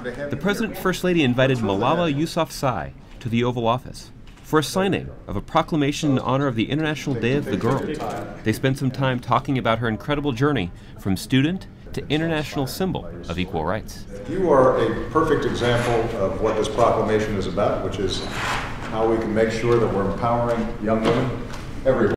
the President and First Lady invited Malala Yousafzai to the Oval Office for a signing of a proclamation in honor of the International Day of the Girl. They spent some time talking about her incredible journey from student to international symbol of equal rights. You are a perfect example of what this proclamation is about, which is how we can make sure that we're empowering young women everywhere.